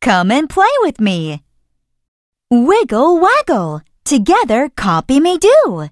Come and play with me. Wiggle waggle, together copy me do.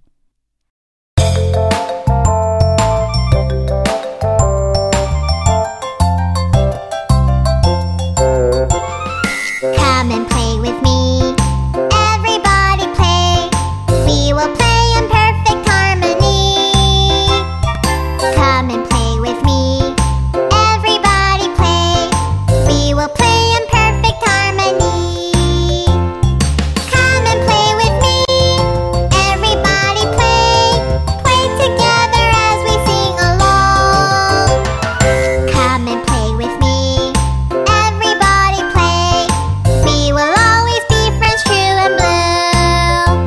Come and play with me. Everybody play. We will play in perfect harmony. Come and play with me. Everybody play. We will play in perfect harmony. Come and play with me. Everybody play. Play together as we sing along. Come and play with me. Everybody play. We will always be friends, true and blue.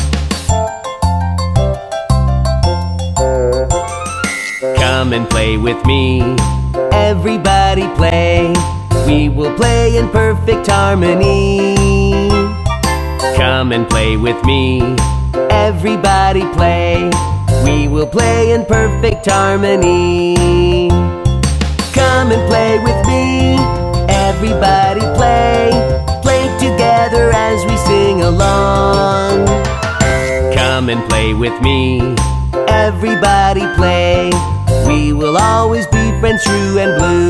Come and play with me. Everybody play. We will play in perfect harmony. Come and play with me. Everybody play. We will play in perfect harmony. Come and play with me. Everybody play. Play together as we sing along. Come and play with me. Everybody play. We will always be friends, true and blue.